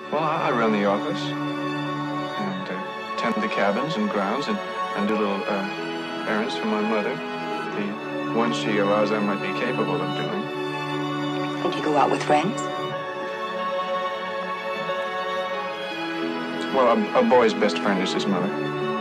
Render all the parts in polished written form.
Well, I run the office and tend the cabins and grounds and do little errands for my mother. The ones she allows I might be capable of doing. And you go out with friends? Well, a boy's best friend is his mother.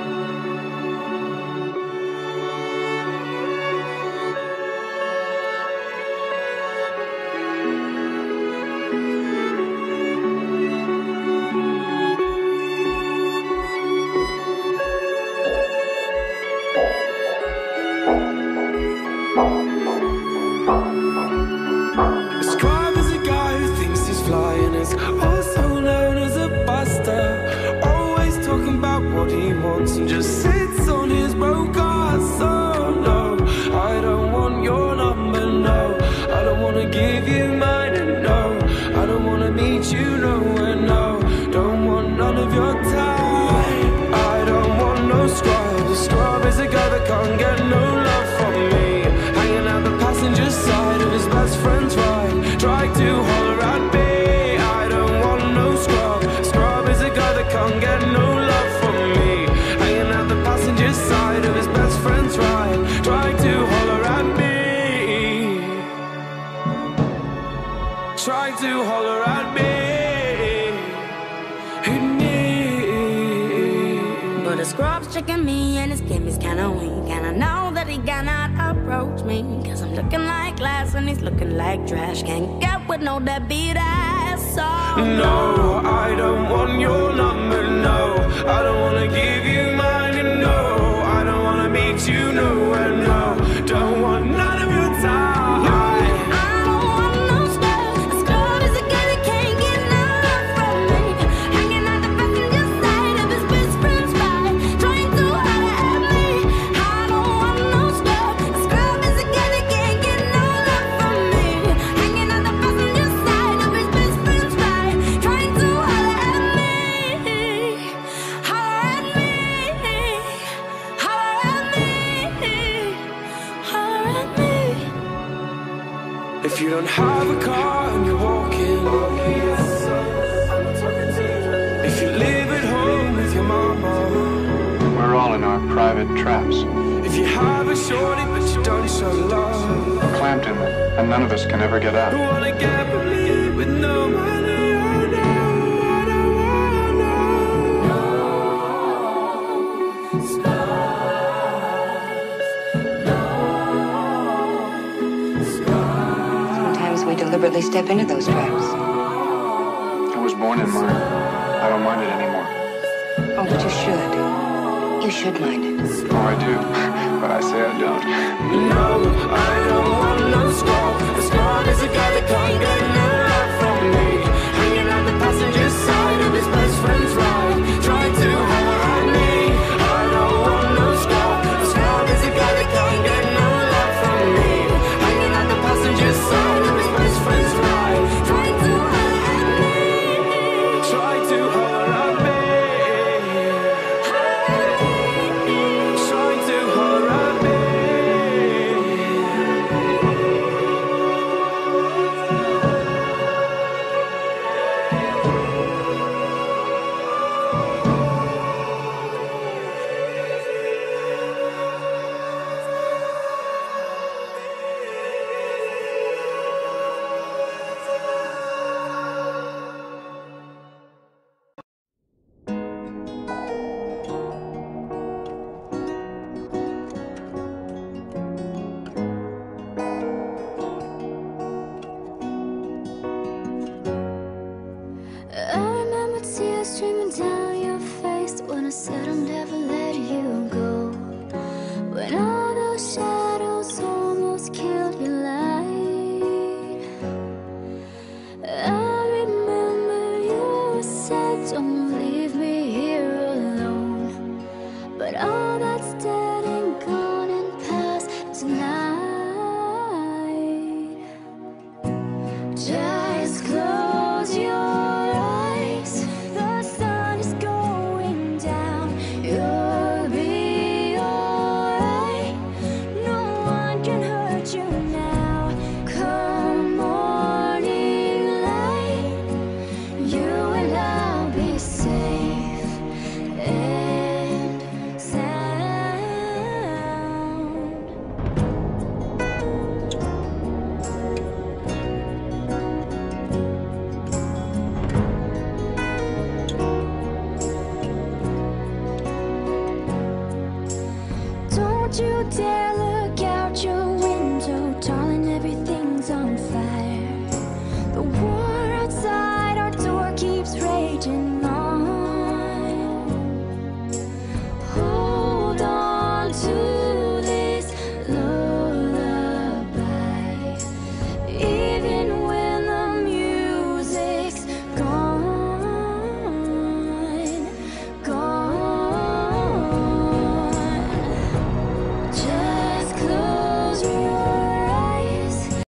And just sits on his broke ass. Oh no, I don't want your number, no. I don't wanna give you mine, and no, I don't wanna meet you nowhere, no. Don't want none of your time. I don't want no scrub. The scrub is a guy that can't get no love from me. Hanging out the passenger side of his best friend's ride, trying to holler at me. I don't want no scrub. Scrub is a guy that can't get no love from me. Passenger side of his best friend's ride, trying to holler at me, trying to holler at me, But the scrub's checking me and his gimmy's kinda weak, and I know that he cannot approach me, cause I'm looking like glass and he's looking like trash. Can't get with no deadbeat ass, so no, I don't want your number, no. I don't wanna give you mine, and no, I don't wanna meet you nowhere, no. Don't want none of your time. I don't want no scrub. A scrub is a guy that can't get no love from me. Hanging out the passenger side of his best friend's ride, trying to holler at me. I don't want no scrub. A scrub is a guy that can't get no love from me. Hanging out the passenger side of his best friend's ride, trying to holler at me. Holler at me. Holler at me. Holler at me. If you don't have a car and you're walking, if you live at home with your mama, We're all in our private traps, if you have a shorty but you don't show love, clamped in them, and none of us can ever get out. who wanna get believe with no money, oh no, I don't wanna Sometimes we deliberately step into those traps. I was born in mine. I don't mind it anymore. Oh, but you should. You should mind it. Oh, I do, but I say I don't. no, I don't want no scrub. A scrub is a guy that can't get no love from me. Hanging out the passenger side of his best friend's ride, trying to holler at me. I don't want no scrub. A scrub is a guy that can't get no love from me. Hanging out the passenger side of his best friend's ride, trying to holler at me. Try to holler at me. Try to holler at me. I remember tears streaming down your face when I said I'll never let you go. When all those shadows almost killed your light, I remember you said don't leave me here alone. But